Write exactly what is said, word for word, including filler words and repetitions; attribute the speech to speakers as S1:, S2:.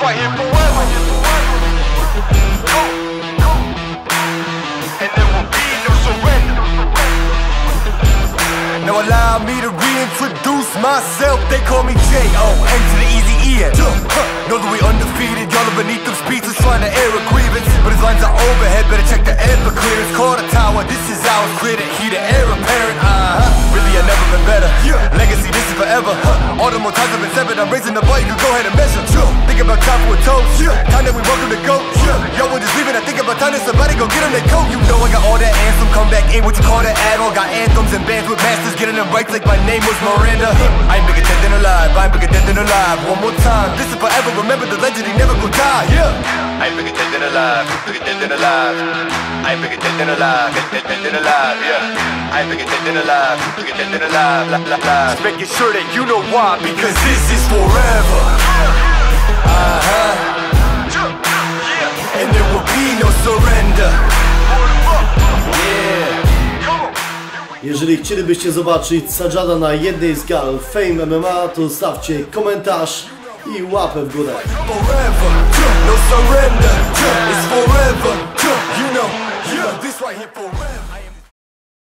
S1: right here forever. And there will be no surrender. Now allow me to reintroduce myself. They call me J O N to the easy E N. Know that we undefeated, y'all are beneath them speeches trying to air a grievance, but his lines are overhead, better check the air for clearance. Call the tower, this is ours, clear the heat, the air apparent. Uh-huh. Really, I've never been better. Legacy, this is forever. All the more times I've been severed, I'm raising the bar, you can go ahead and measure. Think about time for a toast, time that we welcome to go. Yo, we're just leaving, I think about time that somebody go get on their coat. You know I got all that anthem, come back in, what you call that add-on. Got anthems and bands with masters, getting them right like my name was Miranda. I ain't bigger dead than alive, I ain't bigger dead than alive. One more time, this is forever, remember the legend, he never gon' die, yeah. I ain't bigger dead than alive, bigger dead than alive. I ain't bigger dead than alive, dead, dead, dead than alive, yeah. I ain't bigger dead than alive, bigger dead than alive, la, la, la. Just making sure that you know why, because this is forever. Uh-huh. And there will be no surrender. Yeah.
S2: Jeżeli chcielibyście zobaczyć Sajada na jednej z gal Fame M M A, to zostawcie komentarz i łapę w górę.
S1: Forever, no surrender. It's forever. You know, yeah, this right here forever.